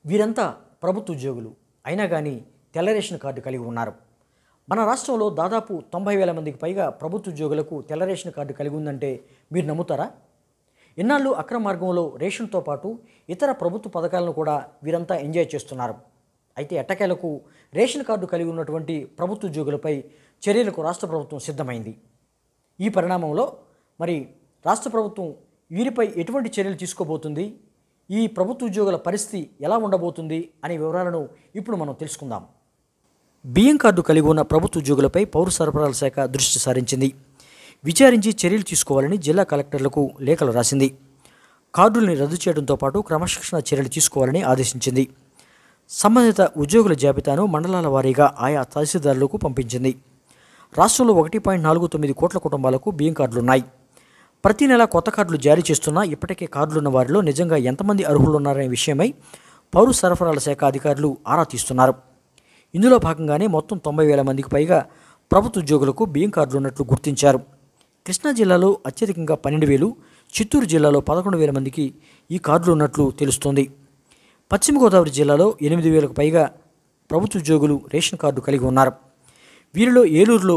వీరంతా ప్రభుత్వ ఉద్యోగులు అయినా కానీ తెల్ల రేషన్ కార్డు కలిగి ఉన్నారు. మన రాష్ట్రంలో దాదాపు 90,000 మందికి పైగా ప్రభుత్వ ఉద్యోగులకు తెల్ల రేషన్ కార్డు కలిగి ఉందంటే మీరు నమ్ముతారా? ఇన్నాళ్ళు అక్రమ మార్గంలో రేషన్తో పాటు ఇతర ప్రభుత్వ పథకాలను కూడా వీరంతా ఎంజాయ్ చేస్తున్నారు. అయితే ఎట్టకేలకు రేషన్ కార్డు కలిగి ఉన్నటువంటి ప్రభుత్వ ఉద్యోగులపై చర్యలకు రాష్ట్ర ప్రభుత్వం సిద్ధమైంది. ఈ పరిణామంలో మరి రాష్ట్ర ప్రభుత్వం వీరిపై ఎటువంటి చర్యలు తీసుకోబోతుంది, ఈ ప్రభుత్వ ఉద్యోగుల పరిస్థితి ఎలా ఉండబోతుంది అనే వివరాలను ఇప్పుడు మనం తెలుసుకుందాం. బియ్యం కార్డు కలిగి ఉన్న ప్రభుత్వ ఉద్యోగులపై పౌర సరఫరాల శాఖ దృష్టి సారించింది. విచారించి చర్యలు తీసుకోవాలని జిల్లా కలెక్టర్లకు లేఖలు రాసింది. కార్డుల్ని రద్దు చేయడంతో పాటు క్రమశిక్షణ చర్యలు తీసుకోవాలని ఆదేశించింది. సంబంధిత ఉద్యోగుల జాబితాను మండలాల వారీగా ఆయా తహసీల్దారులకు పంపించింది. రాష్ట్రంలో 1.49 కోట్ల కుటుంబాలకు బియ్యం కార్డులున్నాయి. ప్రతి నెల కొత్త కార్డులు జారీ చేస్తున్నా ఇప్పటికే కార్డులున్న వారిలో నిజంగా ఎంతమంది అర్హులున్నారనే విషయమై పౌర సరఫరాల శాఖ అధికారులు ఆరా తీస్తున్నారు. ఇందులో భాగంగానే మొత్తం 90,000 మందికి పైగా ప్రభుత్వ ఉద్యోగులకు బియ్యం కార్డులు ఉన్నట్లు గుర్తించారు. కృష్ణా జిల్లాలో అత్యధికంగా 12,000, చిత్తూరు జిల్లాలో 11,000 మందికి ఈ కార్డులు ఉన్నట్లు తెలుస్తోంది. పశ్చిమ గోదావరి జిల్లాలో 8,000కు పైగా ప్రభుత్వ ఉద్యోగులు రేషన్ కార్డు కలిగి ఉన్నారు. వీరిలో ఏలూరులో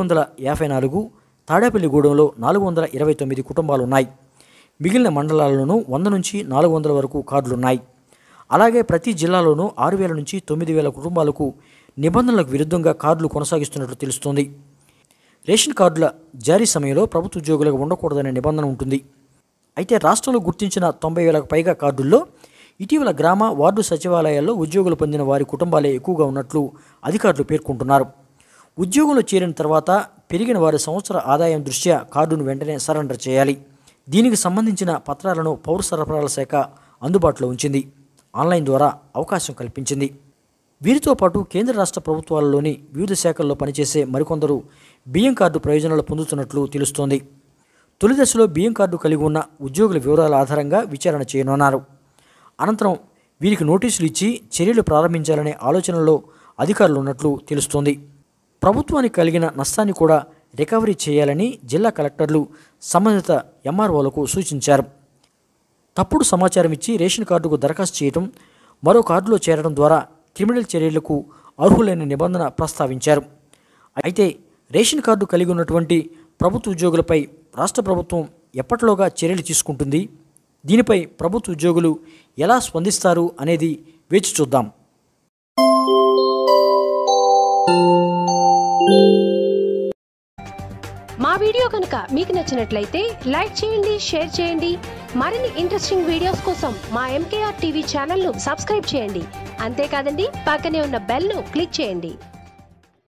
754, తాడేపల్లిగూడెంలో 429 కుటుంబాలున్నాయి. మిగిలిన మండలాల్లోనూ 100 నుంచి 400 వరకు కార్డులున్నాయి. అలాగే ప్రతి జిల్లాలోనూ 6,000 నుంచి 9,000 కుటుంబాలకు నిబంధనలకు విరుద్ధంగా కార్డులు కొనసాగిస్తున్నట్లు తెలుస్తోంది. రేషన్ కార్డుల జారీ సమయంలో ప్రభుత్వ ఉద్యోగులకు ఉండకూడదనే నిబంధన ఉంటుంది. అయితే రాష్ట్రంలో గుర్తించిన 90,000కు పైగా కార్డుల్లో ఇటీవల గ్రామ, వార్డు సచివాలయాల్లో ఉద్యోగులు పొందిన వారి కుటుంబాలే ఎక్కువగా ఉన్నట్లు అధికారులు పేర్కొంటున్నారు. ఉద్యోగంలో చేరిన తర్వాత పెరిగిన వారి సంవత్సర ఆదాయం దృష్ట్యా కార్డును వెంటనే సరెండర్ చేయాలి. దీనికి సంబంధించిన పత్రాలను పౌర సరఫరాల శాఖ అందుబాటులో ఉంచింది. ఆన్లైన్ ద్వారా అవకాశం కల్పించింది. వీరితో పాటు కేంద్ర రాష్ట్ర ప్రభుత్వాలలోని వివిధ శాఖల్లో పనిచేసే మరికొందరు బియ్యం కార్డు ప్రయోజనాలు పొందుతున్నట్లు తెలుస్తోంది. తొలి దశలో బియ్యం కార్డు కలిగి ఉన్న ఉద్యోగుల వివరాల ఆధారంగా విచారణ చేయనున్నారు. అనంతరం వీరికి నోటీసులు ఇచ్చి చర్యలు ప్రారంభించాలనే ఆలోచనలో అధికారులు ఉన్నట్లు తెలుస్తోంది. ప్రభుత్వానికి కలిగిన నష్టాన్ని కూడా రికవరీ చేయాలని జిల్లా కలెక్టర్లు సంబంధిత ఎంఆర్ఓలకు సూచించారు. తప్పుడు సమాచారం ఇచ్చి రేషన్ కార్డుకు దరఖాస్తు చేయడం, మరో కార్డులో చేరడం ద్వారా క్రిమినల్ చర్యలకు అర్హులైన నిబంధన ప్రస్తావించారు. అయితే రేషన్ కార్డు కలిగి ఉన్నటువంటి ప్రభుత్వ ఉద్యోగులపై రాష్ట్ర ప్రభుత్వం ఎప్పటిలోగా చర్యలు తీసుకుంటుంది, దీనిపై ప్రభుత్వ ఉద్యోగులు ఎలా స్పందిస్తారు అనేది వేచి చూద్దాం. మా వీడియో కనుక మీకు నచ్చినట్లయితే లైక్ చేయండి, షేర్ చేయండి. మరిన్ని ఇంట్రెస్టింగ్ వీడియోస్ కోసం మా MKR టీవీ ఛానల్ను సబ్స్క్రైబ్ చేయండి. అంతేకాదండి, పక్కనే ఉన్న బెల్ను క్లిక్ చేయండి.